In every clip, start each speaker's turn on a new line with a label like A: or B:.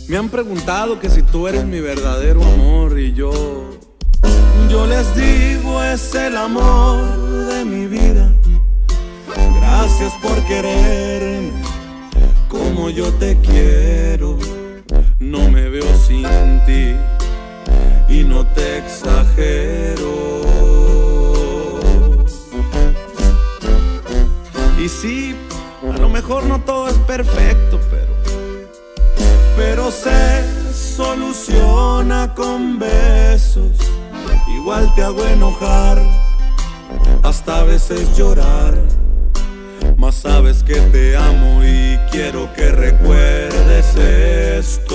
A: Me han preguntado que si tú eres mi verdadero amor y yo les digo es el amor de mi vida. Gracias por quererme como yo te quiero. No me veo sin ti y no te exagero. Y sí, a lo mejor no todo es perfecto, pero se soluciona con besos. Igual te hago enojar, hasta a veces llorar, mas sabes que te amo y quiero que recuerdes esto.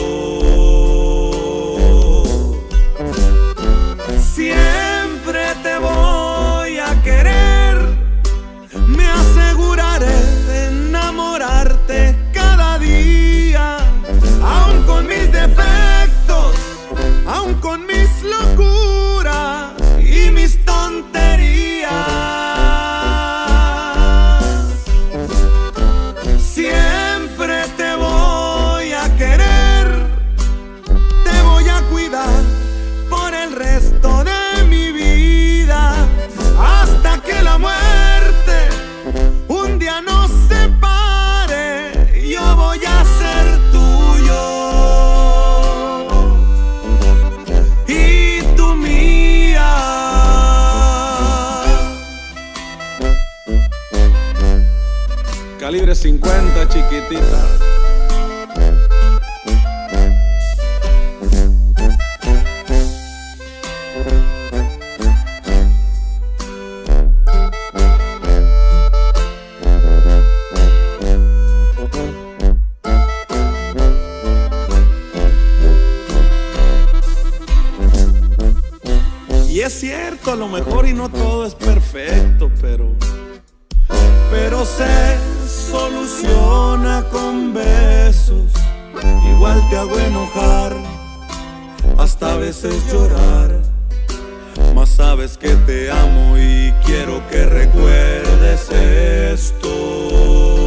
A: Siempre te voy a querer, me aseguraré de enamorarte cada día, aun con mis defectos, aun con mis locuras y mis tonterías. Siempre te voy a querer, te voy a cuidar por el resto de mi vida, hasta que la muerte un día nos separe. Yo voy a ser tuyo y tú mía. Calibre 50, chiquitita. Y es cierto, a lo mejor y no todo es perfecto, pero se soluciona con besos. Igual te hago enojar, hasta a veces llorar, mas sabes que te amo y quiero que recuerdes esto.